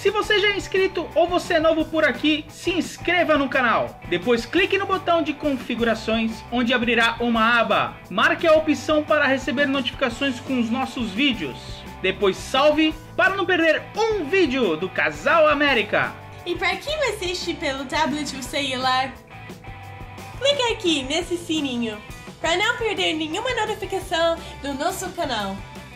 Se você já é inscrito ou você é novo por aqui, se inscreva no canal. Depois clique no botão de configurações, onde abrirá uma aba. Marque a opção para receber notificações com os nossos vídeos. Depois salve para não perder um vídeo do Casal América. E para quem assiste pelo tablet ou celular, clique aqui nesse sininho para não perder nenhuma notificação do nosso canal.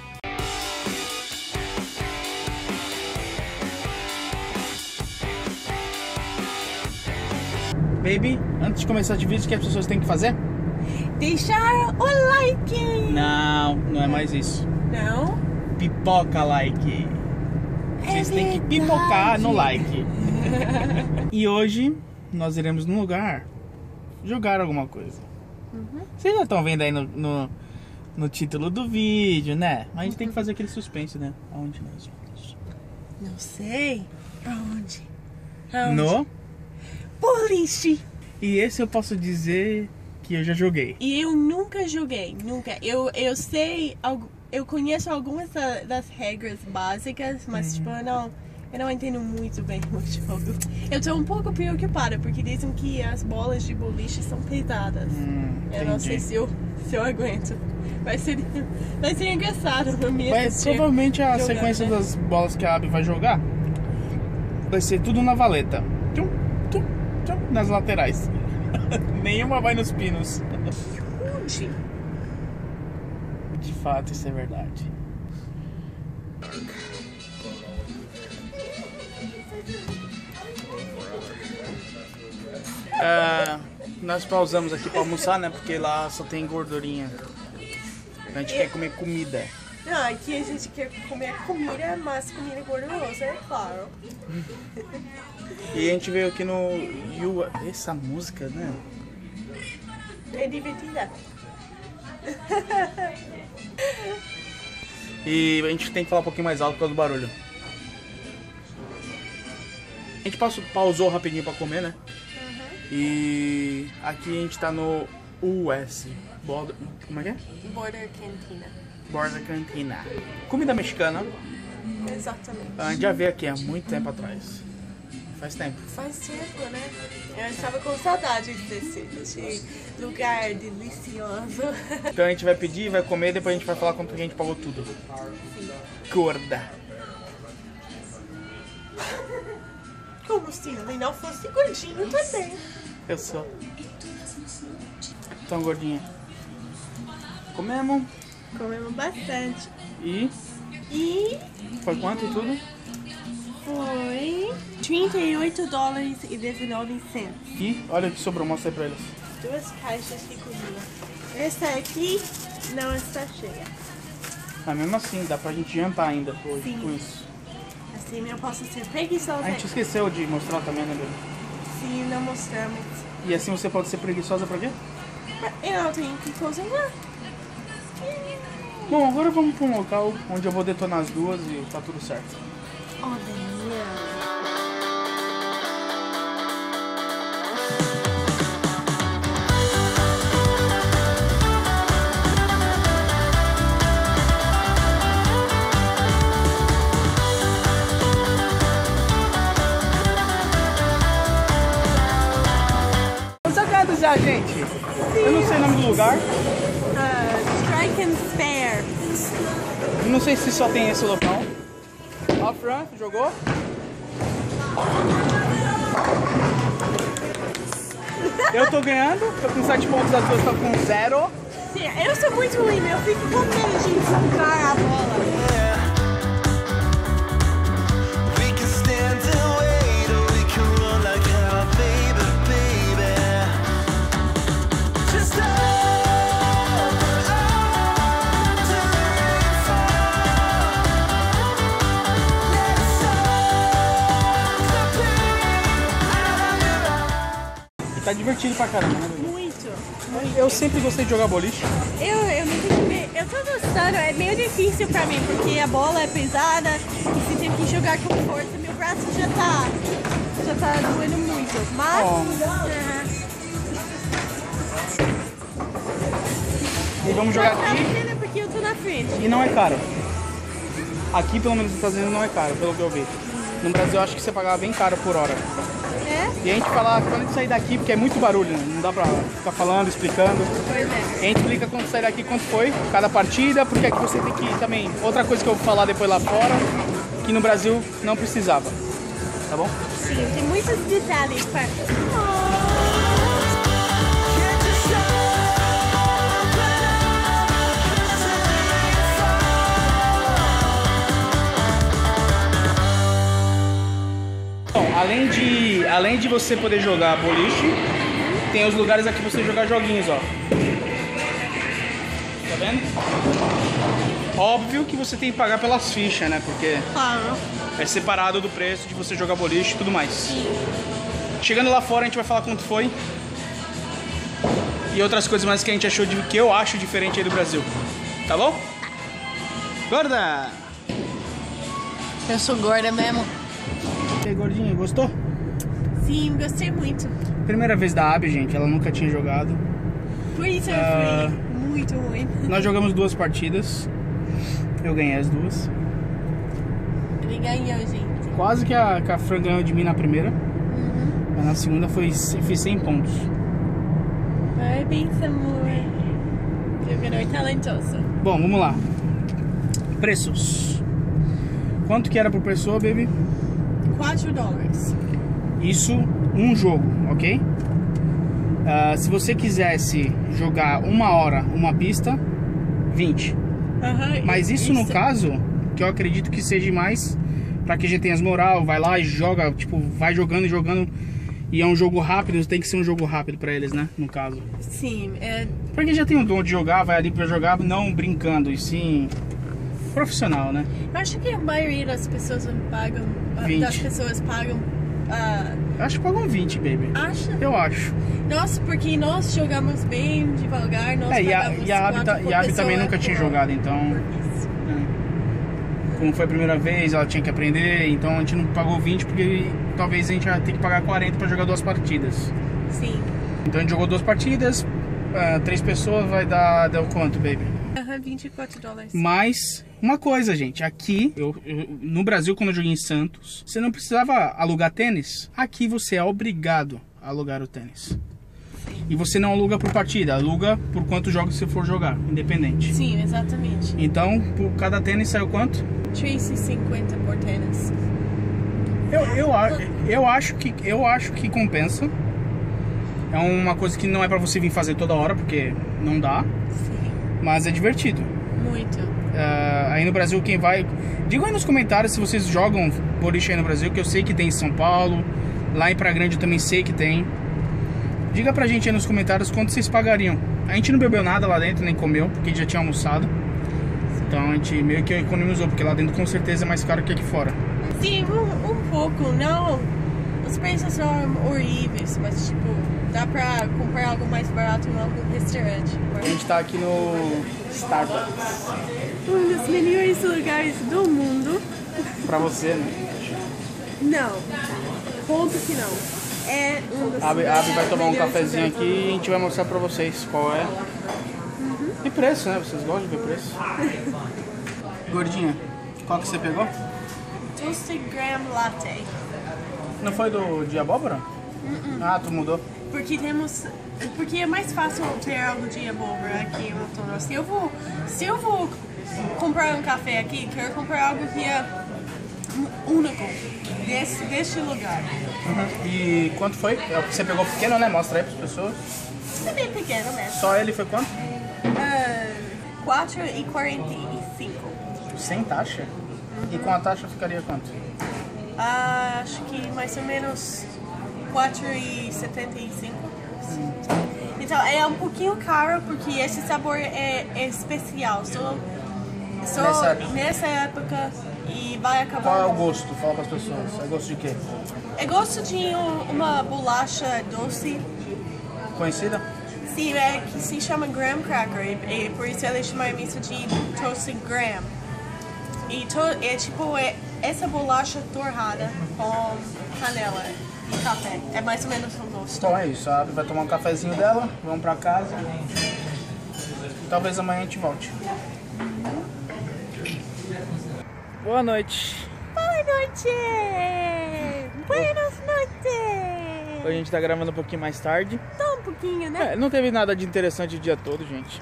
Baby, antes de começar de vídeo, o que as pessoas têm que fazer? Deixar o like! Não é mais isso. Não? Pipoca like. Vocês têm que pipocar no like. E hoje nós iremos num lugar jogar alguma coisa. Vocês já estão vendo aí no título do vídeo, né? Mas a gente tem que fazer aquele suspense, né? Aonde nós vamos? Não sei. Aonde? No boliche. E esse eu posso dizer que eu já joguei. E eu nunca joguei, nunca. Eu sei, eu conheço algumas das regras básicas, mas tipo, eu não entendo muito bem o jogo. Eu tô um pouco preocupada, porque dizem que as bolas de boliche são pesadas. Eu não sei se eu aguento. Vai ser engraçado pra mim. Provavelmente a sequência das bolas que a Abby vai jogar vai ser tudo na valeta. Nas laterais. Nenhuma vai nos pinos. Onde? De fato, isso é verdade. Nós pausamos aqui pra almoçar, né? Porque lá só tem gordurinha. A gente quer comer comida. Não, aqui a gente quer comer comida, mas comida gordurosa, é claro. E a gente veio aqui no... Essa música, né? É divertida. E a gente tem que falar um pouquinho mais alto por causa do barulho. A gente pausou rapidinho pra comer, né? E aqui a gente tá no US. Como é que é? Border Cantina. Border Cantina. Comida mexicana. Exatamente. A gente já veio aqui há muito tempo atrás. Faz tempo. Faz tempo, né? Eu estava com saudade desse lugar delicioso. Então a gente vai pedir, vai comer, depois a gente vai falar quanto a gente pagou tudo. Sim. Gorda. Como se ele não fosse gordinho também. Eu sou. Então, gordinha. Comemos. Comemos bastante. E foi quanto tudo? Foi $38,19. E olha o que sobrou, mostra aí pra eles. 2 caixas de comida. Essa aqui não está cheia. Mas mesmo assim, dá pra gente jantar ainda hoje. Sim. Com isso. Assim eu posso ser preguiçosa. A gente esqueceu de mostrar também, né, Bebê? Sim, não mostramos. E assim você pode ser preguiçosa pra quê? Eu não tenho que cozinhar. Bom, agora vamos pra um local onde eu vou detonar as duas e tá tudo certo. Olha. Estamos chegados já, gente. Eu não sei o nome do lugar. Strike and Spare. Eu não sei se só tem esse local. Ó, Fran, jogou? Eu tô ganhando, tô com 7 pontos, as duas estão com 0. Sim, eu sou muito ruim, eu fico com medo de encontrar a bola. Tá divertido pra caramba, né, Bebê? Muito. Eu sempre gostei de jogar boliche. Eu tô gostando, é meio difícil pra mim, porque a bola é pesada e você tem que jogar com força. Meu braço já tá doendo muito, mas... E vamos jogar Mas aqui. vale a pena porque eu tô na frente. E não é caro. Aqui, pelo menos nos Estados Unidos, não é caro, pelo que eu vi. No Brasil eu acho que você pagava bem caro por hora. É? E a gente fala quando a gente sair daqui, porque é muito barulho, né? Não dá pra ficar falando, explicando. Pois é. E a gente explica quando sair daqui quanto foi cada partida, porque aqui você tem que também. Outra coisa que eu vou falar depois lá fora, que no Brasil não precisava. Tá bom? Sim, tem muitos detalhes para. Bom, além de você poder jogar boliche, tem os lugares aqui pra você jogar joguinhos, ó. Tá vendo? Óbvio que você tem que pagar pelas fichas, né? Porque Claro. é separado do preço de você jogar boliche e tudo mais. Chegando lá fora a gente vai falar quanto foi. E outras coisas mais que a gente achou, que eu acho diferente aí do Brasil. Tá bom? Gorda! Eu sou gorda mesmo. E aí, gordinha, gostou? Sim, gostei muito. Primeira vez da Abby, gente, ela nunca tinha jogado. Por isso eu fui muito ruim. Nós jogamos 2 partidas. Eu ganhei as 2. Ele ganhou, gente. Quase que a Fran ganhou de mim na primeira. Mas na segunda fiz 100 pontos. Parabéns, amor. Jogador talentoso. Bom, vamos lá. Preços. Quanto que era por pessoa, baby? $4. Isso, um jogo, ok? Se você quisesse jogar 1 hora uma pista, 20. Mas isso no caso, que eu acredito que seja mais pra que a gente tenha as moral, vai lá e joga, tipo, vai jogando e jogando. E é um jogo rápido, tem que ser um jogo rápido pra eles, né? No caso. Sim, Porque já tem um dom de jogar, vai ali pra jogar, não brincando, e sim profissional, né? eu acho que a maioria das pessoas pagam. 20. Das pessoas pagam. Acho que pagam 20, baby. Acha? Eu acho. Nossa, porque nós jogamos bem devagar. Nós E a pagamos Abby 4 por também pessoa nunca tinha por- jogado, então. por isso. Como foi a primeira vez, ela tinha que aprender, então a gente não pagou 20 porque talvez a gente vai ter que pagar 40 pra jogar 2 partidas. Sim. Então a gente jogou 2 partidas, 3 pessoas vai dar quanto, baby? $24. Mas uma coisa, gente, aqui no Brasil, quando eu joguei em Santos, você não precisava alugar tênis. Aqui você é obrigado a alugar o tênis. E você não aluga por partida, aluga por quantos jogos você for jogar, independente. Sim, exatamente. Então, por cada tênis saiu quanto? $3,50 por tênis. Eu acho que compensa. É uma coisa que não é pra você vir fazer toda hora, porque não dá. Sim. Mas é divertido. Muito. Aí no Brasil, quem vai... Digam aí nos comentários se vocês jogam boliche aí no Brasil, que eu sei que tem em São Paulo. Lá em Praia Grande eu também sei que tem. Diga pra gente aí nos comentários quanto vocês pagariam. A gente não bebeu nada lá dentro, nem comeu, porque já tinha almoçado. Então a gente meio que economizou, porque lá dentro com certeza é mais caro que aqui fora. Sim, um pouco. Não, os preços são horríveis, mas tipo, dá pra comprar algo mais barato em algum restaurante. A gente tá aqui no Starbucks. Um dos melhores lugares do mundo. Pra você, né? Não, ponto que não. É um dos A Abby vai tomar um melhores cafezinho lugares do aqui e a mundo. gente vai mostrar pra vocês qual é. E preço, né? Vocês gostam de ver preço? Gordinha, qual que você pegou? Toasted Graham Latte. Não foi de abóbora? Ah, tu mudou. Porque é mais fácil ter algo de abóbora aqui em Mato Grosso. Se eu vou comprar um café aqui, quero comprar algo que é único deste lugar. E quanto foi? É o que você pegou pequeno, né? Mostra aí pras pessoas. É bem pequeno mesmo. Só ele foi quanto? $4,45. Sem taxa? E com a taxa ficaria quanto? Acho que mais ou menos $4,75. Então é um pouquinho caro porque esse sabor é especial. Só nessa época e vai acabar. Qual é o gosto? Fala pras pessoas. É gosto de quê? É gosto de uma bolacha doce. Conhecida? Sim, que se chama graham cracker e por isso eles chamam isso de toasted graham. E é tipo essa bolacha torrada com canela e café. É mais ou menos o gosto. Então é isso. A Abby vai tomar um cafezinho dela, vamos pra casa. E talvez amanhã a gente volte. Boa noite. Bye, noite! Buenas noites! Hoje a gente tá gravando um pouquinho mais tarde. Só um pouquinho, né? Não teve nada de interessante o dia todo, gente.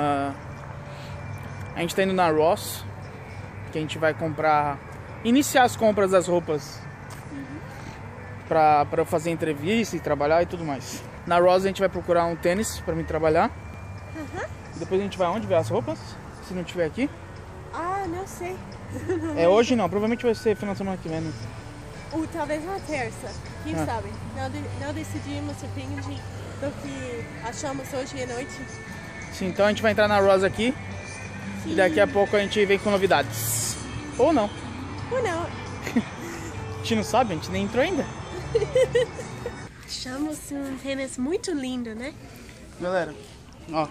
A gente tá indo na Ross, que a gente vai comprar... Iniciar as compras das roupas pra eu fazer entrevista e trabalhar e tudo mais. Na Ross a gente vai procurar um tênis pra mim trabalhar. Depois a gente vai aonde ver as roupas? Se não tiver aqui. Ah, não sei. É hoje não, provavelmente vai ser final de semana que vem, né? Ou talvez uma terça. Quem sabe? Não decidimos, depende do que achamos hoje à noite. Sim, então a gente vai entrar na Ross aqui. Sim. E daqui a pouco a gente vem com novidades. Ou não. Ou não. A gente não sabe, a gente nem entrou ainda. Achamos um tênis muito lindo, né? Galera, ó.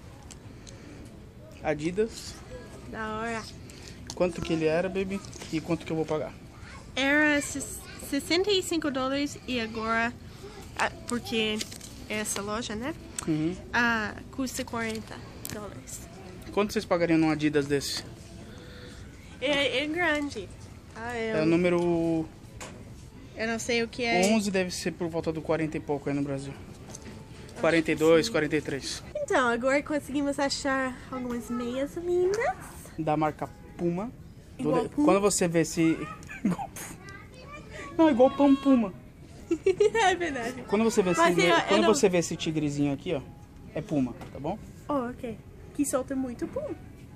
Adidas. Da hora. Quanto que ele era, baby? E quanto que eu vou pagar? Era $65 e agora, porque essa loja, né? Custa $40. Quanto vocês pagariam num Adidas desse? É grande. É o número Eu não sei o que é. 11, deve ser por volta do 40 e pouco aí no Brasil. 42, 43. Então, agora conseguimos achar algumas meias lindas. Da marca Puma. Igual Puma? Quando você vê esse... Não, igual Puma. É verdade. Quando você vê esse, Mas eu não- você vê esse tigrezinho aqui, ó, é Puma, tá bom? Oh, ok. Que solta muito bom.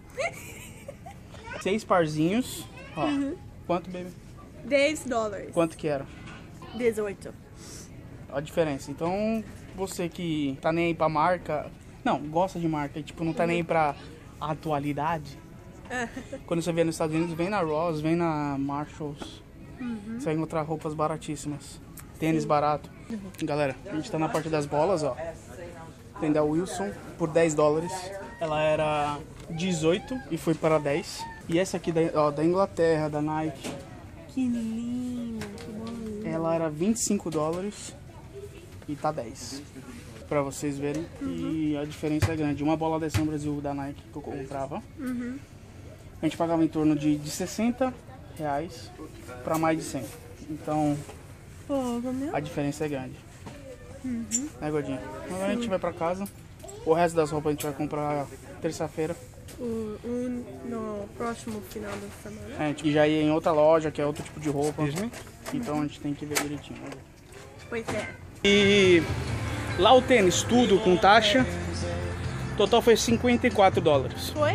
6 parzinhos. Ó. Quanto, baby? $10. Quanto que era? 18. Ó a diferença. Então, você que tá nem aí pra marca... Não, gosta de marca e, tipo, não tá nem aí pra atualidade. Quando você vier nos Estados Unidos, vem na Ross, vem na Marshalls. Você vai encontrar roupas baratíssimas. Tênis barato. Galera, a gente tá na parte das bolas, ó. Tem da Wilson por $10. Ela era 18 e foi para 10. E essa aqui da Inglaterra, da Nike, Que lindo, que bom. ela era $25 e tá 10. Pra vocês verem. E a diferença é grande. Uma bola dessa no Brasil da Nike que eu comprava, a gente pagava em torno de R$60 pra mais de 100. Então Fogo, meu. a diferença é grande. Né, Gordinha? Agora a gente vai pra casa. O resto das roupas a gente vai comprar terça-feira. No próximo final da semana. A gente já ia em outra loja, que é outro tipo de roupa. Então a gente tem que ver direitinho. Né? Pois é. E lá o tênis, tudo com taxa, total foi $54. Foi?